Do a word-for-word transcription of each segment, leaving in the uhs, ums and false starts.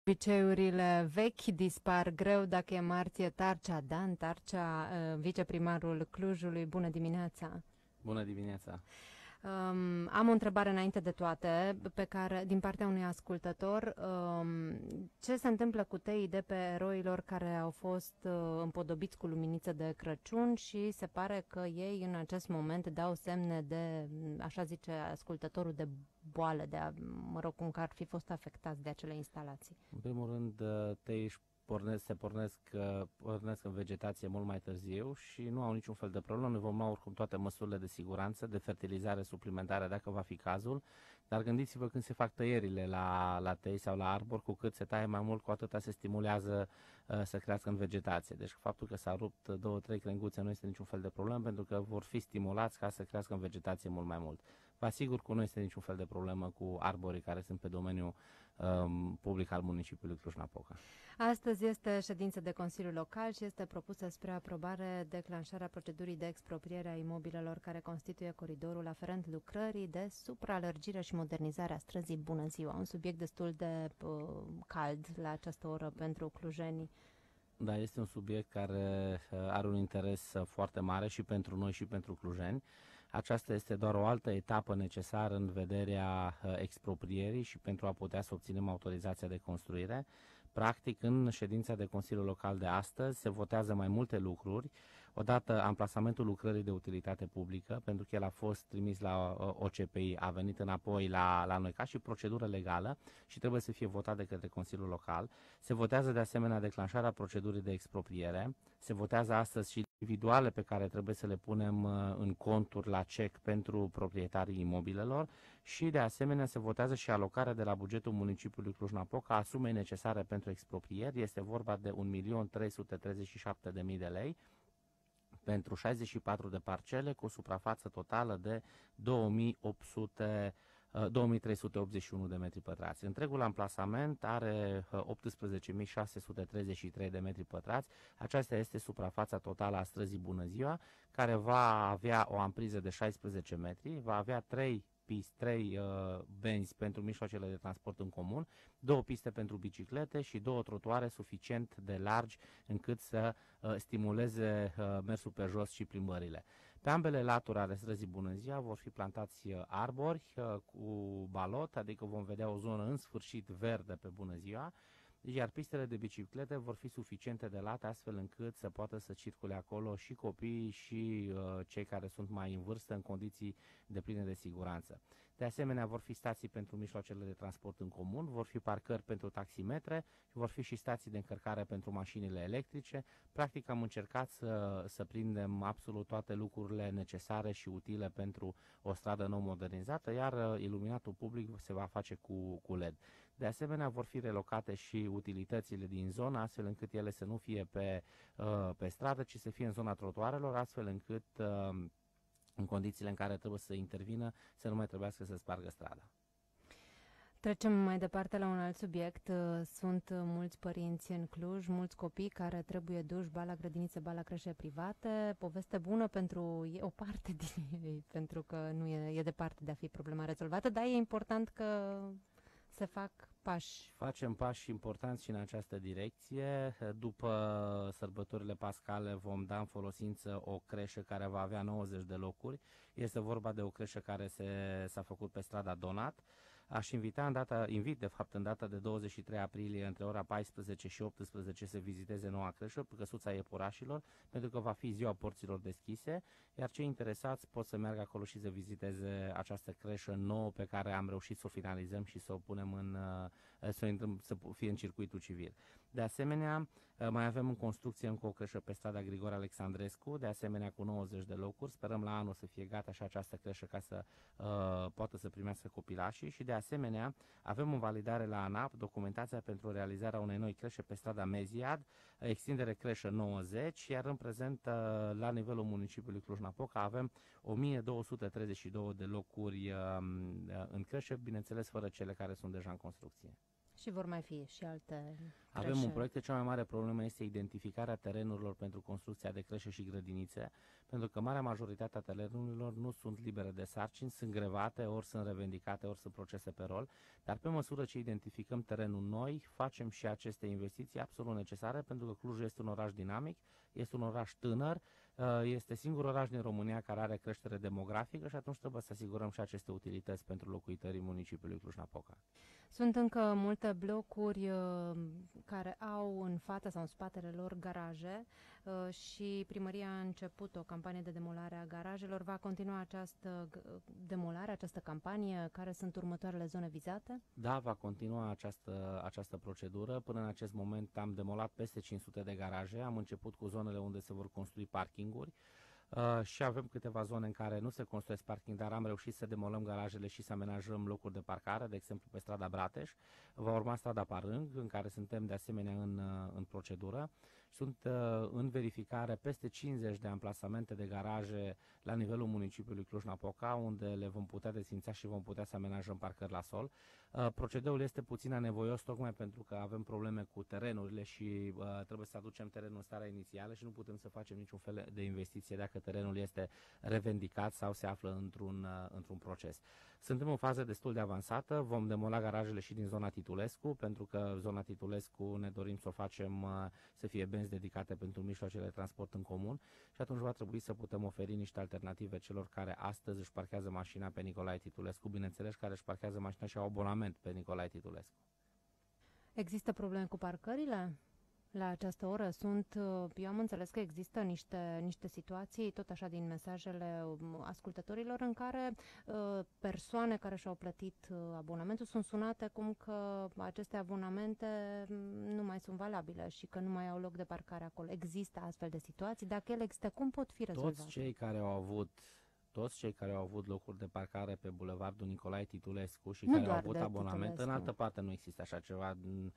Obiceiurile vechi dispar greu. Dacă e marție, Tarcea, Dan Tarcea, viceprimarul Clujului. Bună dimineața! Bună dimineața! Um, am o întrebare înainte de toate, pe care, din partea unui ascultător. Um, ce se întâmplă cu teii de pe eroilor care au fost uh, împodobiți cu luminiță de Crăciun și se pare că ei în acest moment dau semne de, așa zice ascultătorul, de boală, de, a, mă rog, cum că ar fi fost afectați de acele instalații? În primul rând, teii își pornesc, se pornesc, pornesc în vegetație mult mai târziu și nu au niciun fel de problemă. Noi vom lua oricum toate măsurile de siguranță, de fertilizare suplimentare dacă va fi cazul, dar gândiți-vă când se fac tăierile la, la tei sau la arbori, cu cât se taie mai mult, cu atâta se stimulează uh, să crească în vegetație. Deci faptul că s-a rupt două, trei crenguțe nu este niciun fel de problemă, pentru că vor fi stimulați ca să crească în vegetație mult mai mult. Vă asigur că nu este niciun fel de problemă cu arborii care sunt pe domeniul um, public al municipiului Cluj-Napoca. Astăzi este ședință de Consiliu Local și este propusă spre aprobare declanșarea procedurii de expropriere a imobilelor care constituie coridorul aferent lucrării de supralărgire și modernizare a străzii Bună Ziua. Un subiect destul de uh, cald la această oră pentru clujenii. Da, este un subiect care uh, are un interes uh, foarte mare și pentru noi și pentru clujeni. Aceasta este doar o altă etapă necesară în vederea uh, exproprierii și pentru a putea să obținem autorizația de construire. Practic, în ședința de Consiliu Local de astăzi se votează mai multe lucruri. Odată, amplasamentul lucrării de utilitate publică, pentru că el a fost trimis la O C P I, a venit înapoi la, la noi ca și procedură legală și trebuie să fie votat de către Consiliul Local. Se votează de asemenea declanșarea procedurii de expropriere. Se votează astăzi și individuale pe care trebuie să le punem în conturi la cec pentru proprietarii imobilelor și de asemenea se votează și alocarea de la bugetul municipiului Cluj-Napoca a sumei necesare pentru exproprieri. Este vorba de un milion trei sute treizeci și șapte de mii de lei pentru șaizeci și patru de parcele cu o suprafață totală de două mii trei sute optzeci și unu de metri pătrați. Întregul amplasament are optsprezece mii șase sute treizeci și trei de metri pătrați. Aceasta este suprafața totală a străzii Bună Ziua, care va avea o ampriză de șaisprezece metri, va avea trei piste, trei uh, benzi pentru mijloacele de transport în comun, două piste pentru biciclete și două trotuare suficient de largi încât să uh, stimuleze uh, mersul pe jos și plimbările. Pe ambele laturi ale străzii Bună Ziua vor fi plantați uh, arbori uh, cu balot, adică vom vedea o zonă în sfârșit verde pe Bună Ziua, iar pistele de biciclete vor fi suficiente de late astfel încât să poată să circule acolo și copiii și uh, cei care sunt mai în vârstă în condiții de pline de siguranță. De asemenea, vor fi stații pentru mijloacele de transport în comun, vor fi parcări pentru taximetre și vor fi și stații de încărcare pentru mașinile electrice. Practic am încercat să, să prindem absolut toate lucrurile necesare și utile pentru o stradă nou modernizată, iar uh, iluminatul public se va face cu, cu L E D. De asemenea, vor fi relocate și utilitățile din zonă, astfel încât ele să nu fie pe, uh, pe stradă, ci să fie în zona trotuarelor, astfel încât uh, în condițiile în care trebuie să intervină, să nu mai trebuiască să spargă strada. Trecem mai departe la un alt subiect. Sunt mulți părinți în Cluj, mulți copii care trebuie duși ba la grădinițe, ba la creșe private. Poveste bună pentru o parte din ei, pentru că nu e, e departe de a fi problema rezolvată, dar e important că se fac pași. Facem pași importanți și în această direcție. După sărbătorile pascale vom da în folosință o creșă care va avea nouăzeci de locuri. Este vorba de o creșă care se, s-a făcut pe strada Donat. Aș invita în data, invit de fapt în data de douăzeci și trei aprilie între ora paisprezece și optsprezece să viziteze noua creșă, Căsuța Iepurașilor, pentru că va fi ziua porților deschise, iar cei interesați pot să meargă acolo și să viziteze această creșă nouă pe care am reușit să o finalizăm și să o punem în, să, o intrăm, să fie în circuitul civil. De asemenea, mai avem în construcție încă o creșă pe strada Grigore Alexandrescu, de asemenea cu nouăzeci de locuri. Sperăm la anul să fie gata și această creșă ca să uh, poată să primească copilașii și de asemenea avem în validare la ANAP documentația pentru realizarea unei noi creșe pe strada Meziad, extindere creșă nouăzeci, iar în prezent uh, la nivelul municipiului Cluj-Napoca avem o mie două sute treizeci și două de locuri uh, în creșă, bineînțeles fără cele care sunt deja în construcție. Și vor mai fi și alte... Avem creșe. un proiect, cea mai mare problemă este identificarea terenurilor pentru construcția de creșe și grădinițe, pentru că marea majoritate a terenurilor nu sunt libere de sarcini, sunt grevate, ori sunt revendicate, ori sunt procese pe rol, dar pe măsură ce identificăm terenul noi, facem și aceste investiții absolut necesare, pentru că Clujul este un oraș dinamic, este un oraș tânăr, este singurul oraș din România care are creștere demografică și atunci trebuie să asigurăm și aceste utilități pentru locuitorii municipiului Cluj-Napoca. Sunt încă multe blocuri uh, care au în fața sau în spatele lor garaje uh, și primăria a început o campanie de demolare a garajelor. Va continua această demolare, această campanie? Care sunt următoarele zone vizate? Da, va continua această, această procedură. Până în acest moment am demolat peste cinci sute de garaje. Am început cu zonele unde se vor construi parkinguri. Uh, și avem câteva zone în care nu se construiesc parking, dar am reușit să demolăm garajele și să amenajăm locuri de parcare, de exemplu pe strada Brateș. Va urma strada Parâng, în care suntem de asemenea în, în procedură. Sunt uh, în verificare peste cincizeci de amplasamente de garaje la nivelul municipiului Cluj-Napoca, unde le vom putea desfința și vom putea să amenajăm parcări la sol. Uh, procedeul este puțin anevoios, tocmai pentru că avem probleme cu terenurile și uh, trebuie să aducem terenul în starea inițială și nu putem să facem niciun fel de investiție dacă terenul este revendicat sau se află într-un, uh, într-un proces. Suntem în fază destul de avansată, vom demola garajele și din zona Titulescu, pentru că zona Titulescu ne dorim să o facem uh, să fie benzi dedicate pentru mijloacele de transport în comun și atunci va trebui să putem oferi niște alternative celor care astăzi își parchează mașina pe Nicolae Titulescu, bineînțeles care își parchează mașina și au abonament pe Nicolae Titulescu. Există probleme cu parcările? La această oră sunt, eu am înțeles că există niște, niște situații, tot așa din mesajele ascultătorilor, în care uh, persoane care și-au plătit uh, abonamentul sunt sunate cum că aceste abonamente nu mai sunt valabile și că nu mai au loc de parcare acolo. Există astfel de situații? Dacă ele există, cum pot fi rezolvate? Toți cei care au avut toți cei care au avut locuri de parcare pe bulevardul Nicolae Titulescu și nu care au avut abonament, Titulescu. în altă parte nu există așa ceva,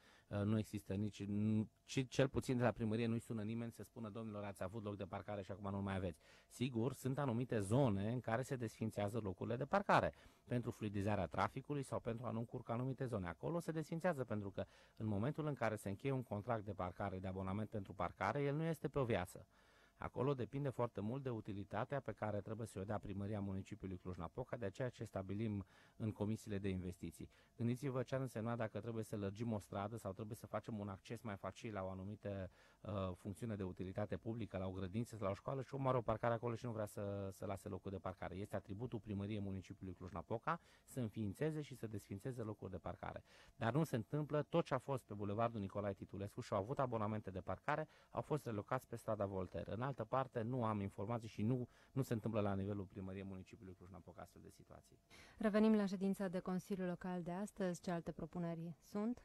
nu există nici, ci cel puțin de la primărie nu-i sună nimeni să spună, domnilor, ați avut loc de parcare și acum nu mai aveți. Sigur, sunt anumite zone în care se desfințează locurile de parcare pentru fluidizarea traficului sau pentru a nu încurca anumite zone. Acolo se desfințează pentru că în momentul în care se încheie un contract de parcare, de abonament pentru parcare, el nu este pe o viață. Acolo depinde foarte mult de utilitatea pe care trebuie să o dea primăria municipiului Cluj-Napoca, de aceea ce stabilim în comisiile de investiții. Gândiți-vă ce ar însemna dacă trebuie să lărgim o stradă sau trebuie să facem un acces mai facil la o anumită uh, funcțiune de utilitate publică, la o grădiniță, la o școală și omul are o parcare acolo și nu vrea să, să lase locul de parcare. Este atributul primăriei municipiului Cluj-Napoca să înființeze și să desfințeze locuri de parcare. Dar nu se întâmplă, tot ce a fost pe bulevardul Nicolae Titulescu și au avut abonamente de parcare, au fost relocați pe strada Voltaire. În altă parte nu am informații și nu, nu se întâmplă la nivelul primăriei municipiului Cluj-Napoca astfel de situații. Revenim la ședința de Consiliu Local de astăzi. Ce alte propuneri sunt?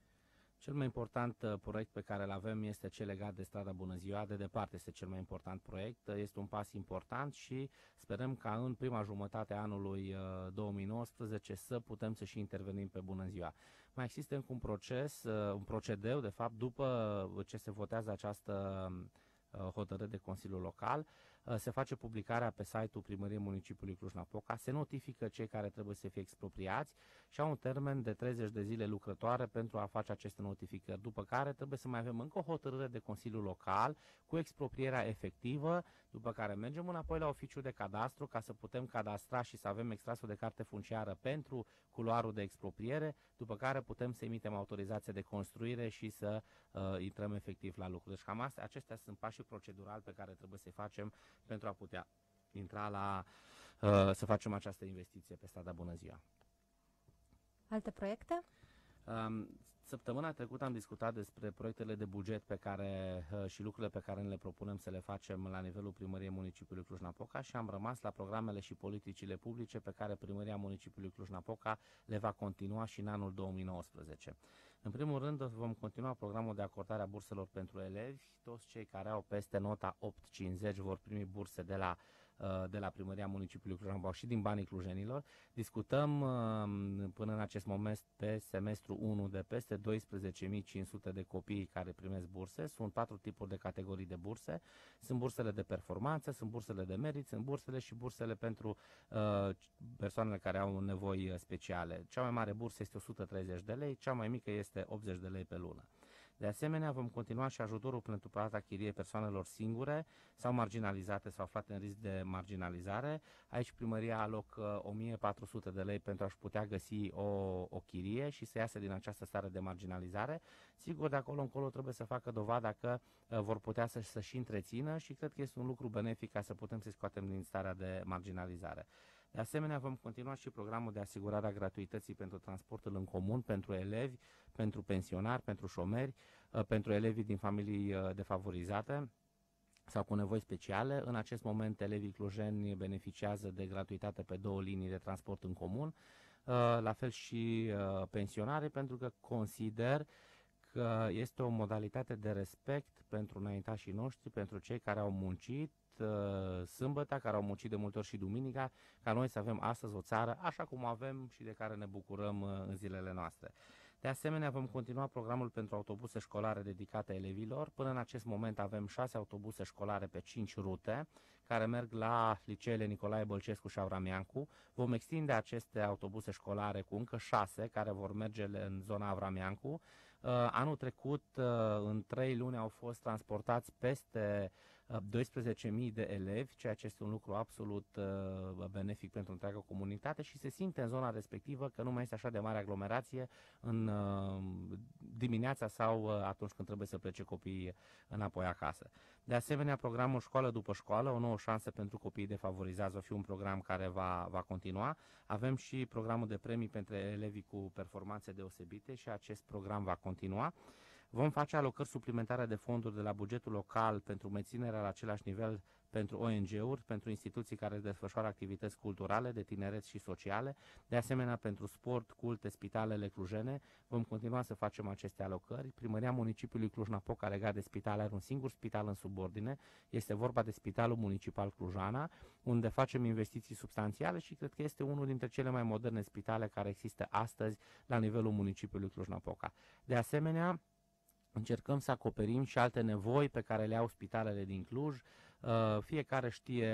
Cel mai important uh, proiect pe care îl avem este cel legat de strada Bună Ziua. De departe este cel mai important proiect. Este un pas important și sperăm ca în prima jumătate a anului uh, două mii nouăsprezece să putem să și intervenim pe Bună Ziua. Mai există încă un proces, uh, un procedeu, de fapt, după ce se votează această hotărâre de Consiliul Local, se face publicarea pe site-ul primăriei municipiului Cluj-Napoca, se notifică cei care trebuie să fie expropriați și au un termen de treizeci de zile lucrătoare pentru a face aceste notificări, după care trebuie să mai avem încă o hotărâre de Consiliul Local cu exproprierea efectivă, după care mergem înapoi la oficiul de cadastru ca să putem cadastra și să avem extrasul de carte funciară pentru culoarul de expropriere, după care putem să emitem autorizație de construire și să uh, intrăm efectiv la lucru. Deci cam astea, acestea sunt pașii procedurali pe care trebuie să-i facem pentru a putea intra la, uh, să facem această investiție pe strada Bună Ziua. Alte proiecte? Um, Săptămâna trecută am discutat despre proiectele de buget pe care, uh, și lucrurile pe care ne le propunem să le facem la nivelul primăriei municipiului Cluj-Napoca și am rămas la programele și politicile publice pe care primăria municipiului Cluj-Napoca le va continua și în anul două mii nouăsprezece. În primul rând vom continua programul de acordare a burselor pentru elevi. Toți cei care au peste nota opt virgulă cincizeci vor primi burse de la de la primăria municipiului Cluj-Napoca și din banii clujenilor. Discutăm până în acest moment pe semestru unu de peste doisprezece mii cinci sute de copii care primesc burse. Sunt patru tipuri de categorii de burse. Sunt bursele de performanță, sunt bursele de merit, sunt bursele și bursele pentru uh, persoanele care au nevoi speciale. Cea mai mare bursă este o sută treizeci de lei, cea mai mică este optzeci de lei pe lună. De asemenea, vom continua și ajutorul pentru plata chiriei persoanelor singure sau marginalizate sau aflate în risc de marginalizare. Aici primăria alocă o mie patru sute de lei pentru a-și putea găsi o, o chirie și să iasă din această stare de marginalizare. Sigur, de acolo încolo trebuie să facă dovada că uh, vor putea să, să-și întrețină și cred că este un lucru benefic ca să putem să scoatem din starea de marginalizare. De asemenea, vom continua și programul de asigurare a gratuității pentru transportul în comun, pentru elevi, pentru pensionari, pentru șomeri, pentru elevii din familii defavorizate sau cu nevoi speciale. În acest moment, elevii clujeni beneficiază de gratuitate pe două linii de transport în comun, la fel și pensionarii, pentru că consider că este o modalitate de respect pentru înaintașii noștri, pentru cei care au muncit sâmbătă, care au muncit de multe ori și duminica, ca noi să avem astăzi o țară așa cum avem și de care ne bucurăm în zilele noastre. De asemenea, vom continua programul pentru autobuse școlare dedicate elevilor. Până în acest moment avem șase autobuse școlare pe cinci rute, care merg la liceele Nicolae Bălcescu și Avram Iancu. Vom extinde aceste autobuse școlare cu încă șase, care vor merge în zona Avram Iancu. Anul trecut, în trei luni, au fost transportați peste doisprezece mii de elevi, ceea ce este un lucru absolut uh, benefic pentru întreaga comunitate și se simte în zona respectivă că nu mai este așa de mare aglomerație în uh, dimineața sau uh, atunci când trebuie să plece copiii înapoi acasă. De asemenea, programul Școală după școală, o nouă șansă pentru copiii defavorizați, va fi un program care va, va continua. Avem și programul de premii pentru elevii cu performanțe deosebite și acest program va continua. Vom face alocări suplimentare de fonduri de la bugetul local pentru menținerea la același nivel pentru O N G-uri, pentru instituții care desfășoară activități culturale, de tineret și sociale, de asemenea pentru sport, culte, spitalele clujene. Vom continua să facem aceste alocări. Primăria municipiului Cluj-Napoca, legat de spitale, are un singur spital în subordine. Este vorba de Spitalul Municipal Clujana, unde facem investiții substanțiale și cred că este unul dintre cele mai moderne spitale care există astăzi la nivelul municipiului Cluj-Napoca. De asemenea, încercăm să acoperim și alte nevoi pe care le au spitalele din Cluj. Fiecare știe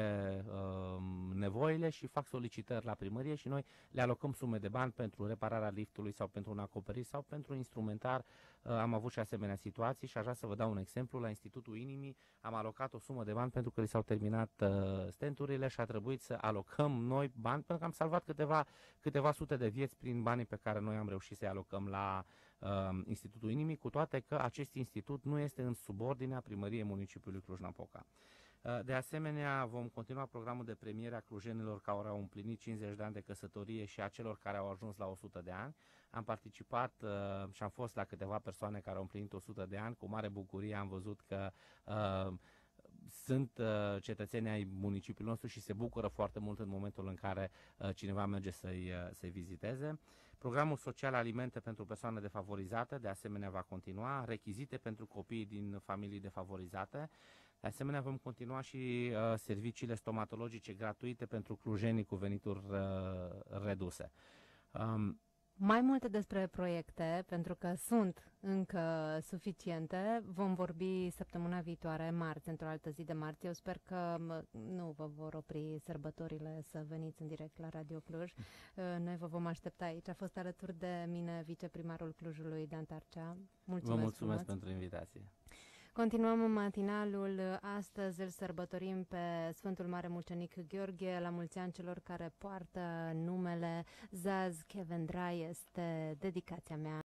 nevoile și fac solicitări la primărie și noi le alocăm sume de bani pentru repararea liftului sau pentru un acoperiș sau pentru instrumentar. Am avut și asemenea situații și aș vrea să vă dau un exemplu. La Institutul Inimii am alocat o sumă de bani pentru că li s-au terminat stenturile și a trebuit să alocăm noi bani pentru că am salvat câteva, câteva sute de vieți prin banii pe care noi am reușit să-i alocăm la Institutul Inimii, cu toate că acest institut nu este în subordinea primăriei municipiului Cluj-Napoca. De asemenea, vom continua programul de premiere a clujenilor care au împlinit cincizeci de ani de căsătorie și a celor care au ajuns la o sută de ani. Am participat uh, și am fost la câteva persoane care au împlinit o sută de ani. Cu mare bucurie am văzut că uh, sunt uh, cetățenii ai municipiului nostru și se bucură foarte mult în momentul în care uh, cineva merge să-i, uh, să-i viziteze. Programul social alimente pentru persoane defavorizate, de asemenea, va continua. Rechizite pentru copiii din familii defavorizate. De asemenea, vom continua și uh, serviciile stomatologice gratuite pentru clujenii cu venituri uh, reduse. Um, Mai multe despre proiecte, pentru că sunt încă suficiente. Vom vorbi săptămâna viitoare, marți, într-o altă zi de marți. Eu sper că nu vă vor opri sărbătorile să veniți în direct la Radio Cluj. Noi vă vom aștepta aici. A fost alături de mine viceprimarul Clujului, Dan Tarcea. Mulțumesc. Vă mulțumesc frumos pentru invitație. Continuăm matinalul. Astăzi îl sărbătorim pe Sfântul Mare Mucenic Gheorghe. La mulți ani celor care poartă numele Zaz Kevendrai este dedicația mea.